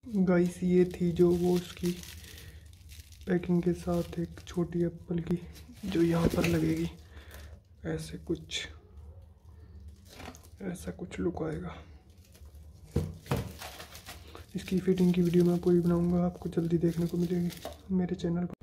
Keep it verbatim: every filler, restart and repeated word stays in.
Guys ये थी जो वो उसकी पैकिंग के साथ एक छोटी एप्पल की जो यहाँ पर लगेगी। ऐसे कुछ ऐसा कुछ लुक आएगा। इसकी फिटिंग की वीडियो मैं पूरी बनाऊंगा, आपको जल्दी देखने को मिलेगी मेरे चैनल पर।